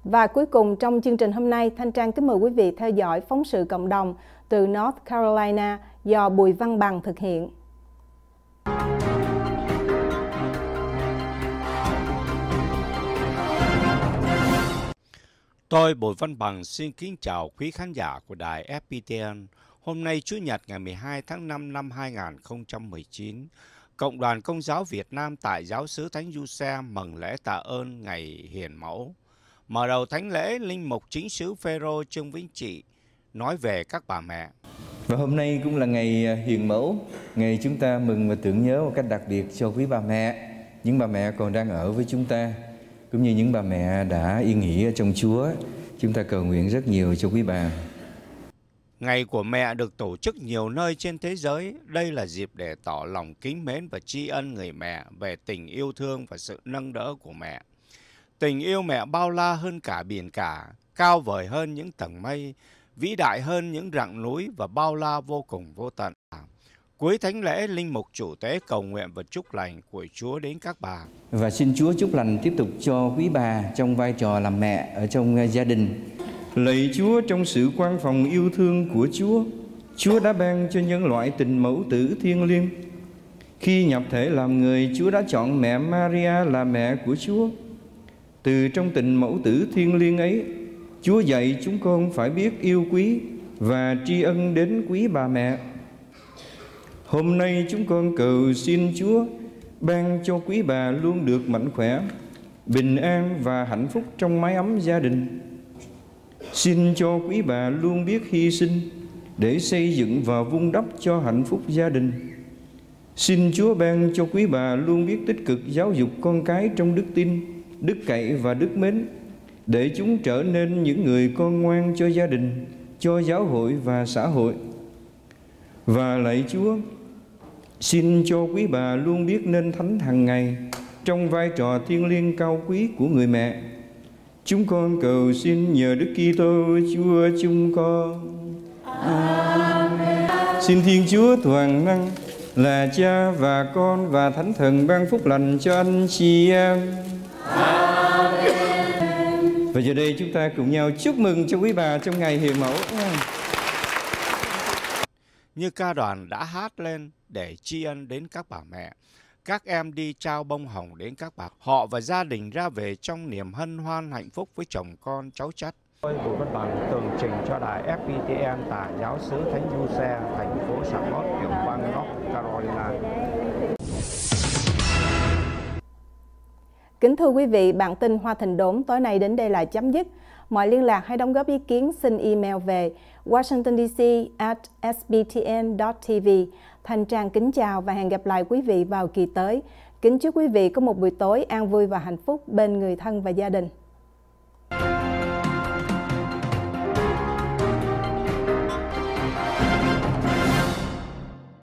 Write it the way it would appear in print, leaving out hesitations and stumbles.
Và cuối cùng trong chương trình hôm nay, Thanh Trang kính mời quý vị theo dõi phóng sự cộng đồng từ North Carolina do Bùi Văn Bằng thực hiện. Tôi Bùi Văn Bằng xin kính chào quý khán giả của đài FPTN. Hôm nay Chủ nhật ngày 12 tháng 5 năm 2019, Cộng đoàn Công giáo Việt Nam tại Giáo xứ Thánh Giuse mừng lễ tạ ơn Ngày Hiền Mẫu. Mở đầu thánh lễ, Linh mục Chính sứ Phêrô Trương Vĩnh Trị nói về các bà mẹ. Và hôm nay cũng là ngày Hiền Mẫu, ngày chúng ta mừng và tưởng nhớ một cách đặc biệt cho quý bà mẹ, những bà mẹ còn đang ở với chúng ta, cũng như những bà mẹ đã yên nghỉ ở trong Chúa. Chúng ta cầu nguyện rất nhiều cho quý bà. Ngày của mẹ được tổ chức nhiều nơi trên thế giới. Đây là dịp để tỏ lòng kính mến và tri ân người mẹ về tình yêu thương và sự nâng đỡ của mẹ. Tình yêu mẹ bao la hơn cả biển cả, cao vời hơn những tầng mây, vĩ đại hơn những rặng núi và bao la vô cùng vô tận. Cuối thánh lễ, Linh mục chủ tế cầu nguyện và chúc lành của Chúa đến các bà. Và xin Chúa chúc lành tiếp tục cho quý bà trong vai trò làm mẹ ở trong gia đình. Lạy Chúa, trong sự quan phòng yêu thương của Chúa, Chúa đã ban cho nhân loại tình mẫu tử thiêng liêng. Khi nhập thể làm người, Chúa đã chọn mẹ Maria là mẹ của Chúa. Từ trong tình mẫu tử thiêng liêng ấy, Chúa dạy chúng con phải biết yêu quý và tri ân đến quý bà mẹ. Hôm nay chúng con cầu xin Chúa ban cho quý bà luôn được mạnh khỏe, bình an và hạnh phúc trong mái ấm gia đình. Xin cho quý bà luôn biết hy sinh để xây dựng và vun đắp cho hạnh phúc gia đình. Xin Chúa ban cho quý bà luôn biết tích cực giáo dục con cái trong đức tin, đức cậy và đức mến, để chúng trở nên những người con ngoan cho gia đình, cho giáo hội và xã hội. Và lạy Chúa, xin cho quý bà luôn biết nên thánh hàng ngày trong vai trò thiêng liêng cao quý của người mẹ. Chúng con cầu xin nhờ Đức Kitô Chúa chúng con. Amen. Xin Thiên Chúa toàn năng là Cha và Con và Thánh Thần ban phúc lành cho anh chị em. Amen. Và giờ đây chúng ta cùng nhau chúc mừng cho quý bà trong ngày Hiền Mẫu. Như ca đoàn đã hát lên để tri ân đến các bà mẹ, các em đi trao bông hồng đến các bà. Họ và gia đình ra về trong niềm hân hoan hạnh phúc với chồng con cháu chắt. Tôi Bùi Văn Bằng tường trình cho đài FPTN tại Giáo xứ Thánh Giuse, thành phố Charlotte, tiểu bang North Carolina. Kính thưa quý vị, bản tin Hoa Thịnh Đốn tối nay đến đây là chấm dứt. Mọi liên lạc hay đóng góp ý kiến xin email về washingtondc@sbtn.tv. Thanh Trang kính chào và hẹn gặp lại quý vị vào kỳ tới. Kính chúc quý vị có một buổi tối an vui và hạnh phúc bên người thân và gia đình.